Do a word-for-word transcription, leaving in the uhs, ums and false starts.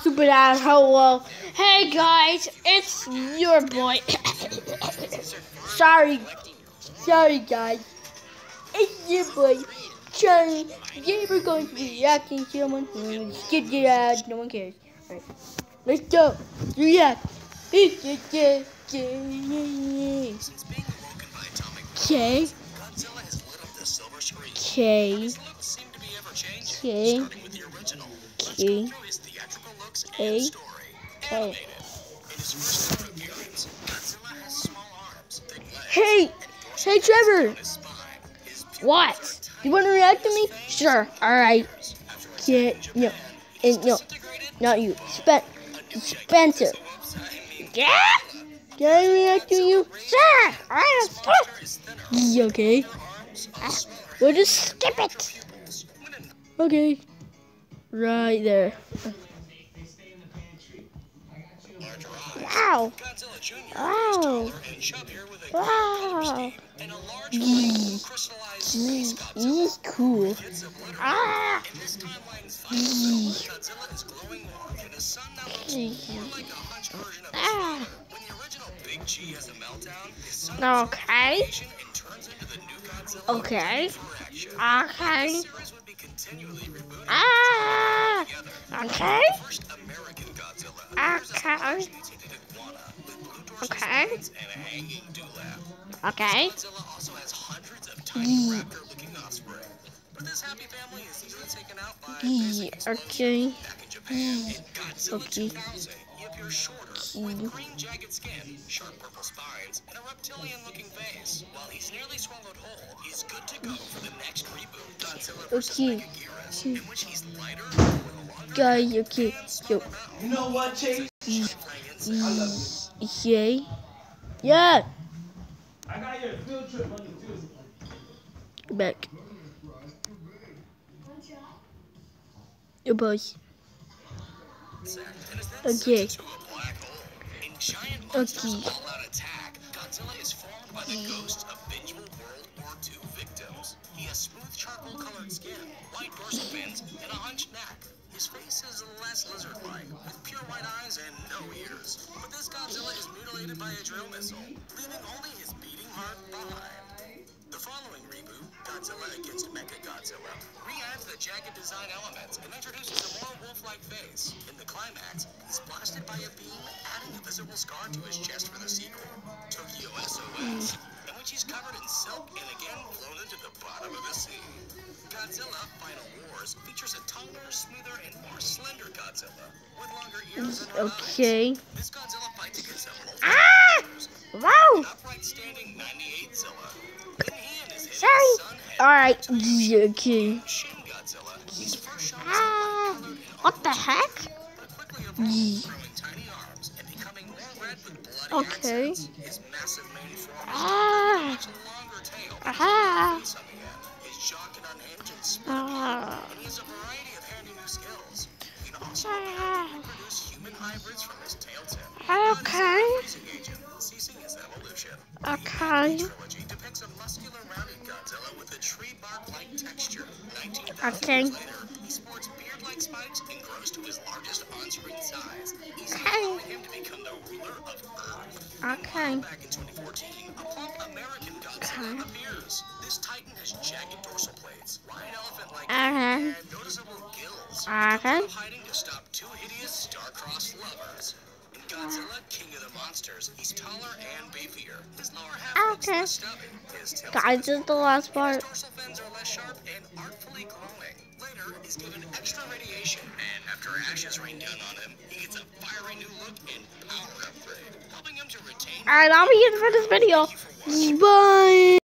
Super loud, hello. Hey guys, it's your boy. sorry, sorry guys. It's your boy, Charlie. Today we're going to be reacting to someone who skip the ad. No one cares. Alright, let's go. React. Okay. Okay. Okay. Okay. Okay. Okay. Okay. Hey! Hey, Trevor! What? You want to react to me? Sure. Alright. Yeah, no. And no. Not you. Spen Spencer. Yeah? Can I react to you? Sure! Alright. Yeah, okay. Ah, we'll just skip it. Okay. Right there. Wow. Wow. Wow. He's cool. Ah. Ah. Okay. Okay. Okay. Ah. Okay. Okay. Okay. Okay. Yeah. Yeah. Okay. Yeah. Okay. He appears shorter, with green jagged skin, sharp purple spines, and a reptilian-looking face. While he's nearly swallowed whole, he's good to go for the next reboot, Godzilla versus Mechagodzilla, in which he's lighter with a longer Guys, okay. Yo. You know what, Chase? Yeah. Yeah. I got your field trip money too. Back. Your boys. Okay. Okay. Godzilla is formed by the ghosts of vengeful World War Two victims. He has smooth charcoal-colored skin, white dorsal fins, and a hunched neck. His face is less lizard-like, with pure white eyes and no ears. But this Godzilla is mutilated by a drill missile, leaving only his beating heart behind. The following reboot, Godzilla against Mechagodzilla, re-adds the jagged design elements and introduces a more wolf-like face. In the climax, he's blasted by a beam, adding a visible scar to his chest for the sequel, Tokyo S O S, in which he's covered in silk and again flown into the bottom of the sea. Godzilla Final Wars features a taller, smoother, and more slender Godzilla, with longer ears and Okay. eyes. This Godzilla fights against a multiple Ah! Wow. an upright standing ninety-eight Zilla. Then he and his Sorry. hideous son head Alright. Yeah, okay. Shin Godzilla. He's first shown Ah. What the heck? but quickly evolved, growing tiny arms and becoming more red with bloody Okay. accents. His massive mane form Ah. much longer tail, Ah. face on the end. His jaw can unhinge and split, Ah. and he has a variety of handy new skills. He can also Ah. produce human hybrids from his tail tip. Okay. Freezing agent, ceasing his evolution. Okay. The trilogy depicts a muscular, rounded Godzilla with a tree bark-like texture. nineteen Okay. thousand years later, he sports beard-like spikes and grows to his largest on-screen size, easily Okay. allowing him to become the ruler of Earth. Okay. Back in twenty fourteen, a plump American Godzilla appears. This titan has jagged dorsal plates, wide elephant-like feet, Okay. and noticeable gills. Okay. No hiding to stop two hideous star-crossed lovers. In Godzilla, King of the Monsters, he's taller and beefier. His lower half looks Okay. less stubby. His tail Guys, this is the last his part. dorsal fins are less sharp and artfully glowing. Later, he's given extra radiation, and after ashes rain down on him, he gets a fiery new look and power upgrade, helping him to retain. Alright, I'll be here for this video. Bye.